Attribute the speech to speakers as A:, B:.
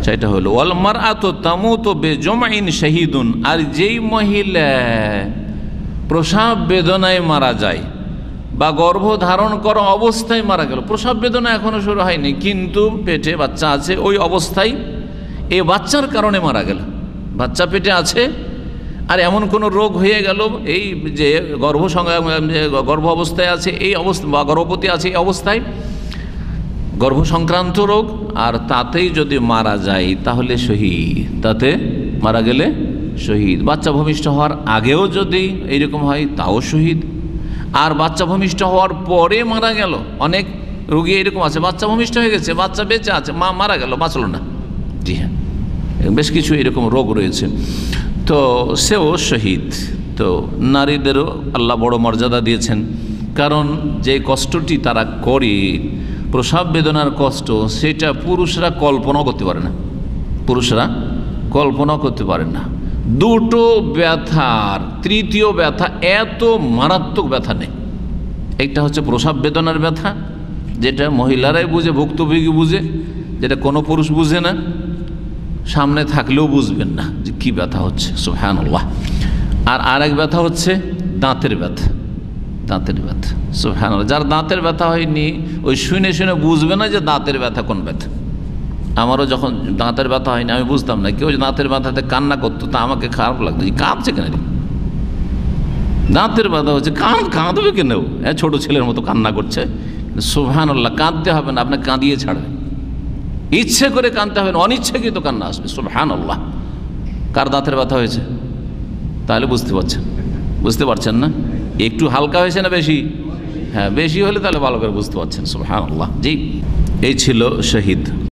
A: সেটা হলো ওয়াল মারআতু তামুতু বিজুমইন শাহীদুন, আর যেই মহিলা প্রসব বেদনায় মারা যায় বা গর্ভ ধারণ করা অবস্থায় মারা গেল, প্রসব বেদনা এখনো শুরু হয়নি কিন্তু পেটে বাচ্চা আছে, ওই অবস্থায় এই বাচ্চার কারণে মারা গেল, বাচ্চা পেটে আছে আর এমন কোনো রোগ হয়ে গেল, এই যে গর্ভ অবস্থায় আছে এই অবস্থা বা গর্ভবতী আছে এই অবস্থায় গর্ভ সংক্রান্ত রোগ, আর তাতেই যদি মারা যায় তাহলে শহীদ, তাতে মারা গেলে শহীদ। বাচ্চা ভূমিষ্ঠ হওয়ার আগেও যদি এইরকম হয় তাও শহীদ, আর বাচ্চা ভূমিষ্ঠ হওয়ার পরে মারা গেল, অনেক রোগী এরকম আছে বাচ্চা ভূমিষ্ঠ হয়ে গেছে, বাচ্চা বেঁচে আছে, মা মারা গেল, বাঁচল না। জি হ্যাঁ, বেশ কিছু এরকম রোগ রয়েছে, তো সেও শহীদ। তো নারীদেরও আল্লাহ বড় মর্যাদা দিয়েছেন, কারণ যে কষ্টটি তারা করে প্রসব বেদনার কষ্ট, সেটা পুরুষরা কল্পনা করতে পারে না, পুরুষরা কল্পনা করতে পারে না। দুটো ব্যথার তৃতীয় ব্যথা এত মারাত্মক ব্যথা নেই। একটা হচ্ছে প্রসব বেদনার ব্যথা, যেটা মহিলারাই বুঝে, ভুক্তভোগী বুঝে, যেটা কোনো পুরুষ বুঝে না, সামনে থাকলেও বুঝবেন না যে কী ব্যথা হচ্ছে, সুবহানাল্লাহ। আর আরেক ব্যথা হচ্ছে দাঁতের ব্যথা, দাঁতের ব্যথা, সুবহানাল্লাহ। যার দাঁতের ব্যথা হয়নি ওই শুনে শুনে বুঝবে না যে দাঁতের ব্যথা কোন ব্যথা। আমারও যখন দাঁতের ব্যথা হয়নি আমি বুঝতাম না, কেউ দাঁতের ব্যথাতে কান্না করতো তা আমাকে খারাপ লাগতো, কাঁদছে কেন রে, দাঁতের ব্যথা হচ্ছে, কাঁদবে কেন, ছোট ছেলের মতো কান্না করছে। সুবহানাল্লাহ, কাঁদতে হবে না, আপনাকে কাঁদিয়ে ছাড়বে, ইচ্ছে করে কাঁদতে হবে না, অনিচ্ছাকৃত কান্না আসবে। সুবহানাল্লাহ। কার দাঁতের ব্যথা হয়েছে তাহলে বুঝতে পারছেন না? একটু হালকা হয়েছে না বেশি? হ্যাঁ, বেশি হলে তাহলে ভালো করে বুঝতে পারছেন। সুবহানাল্লাহ। জি, এই ছিল শহীদ।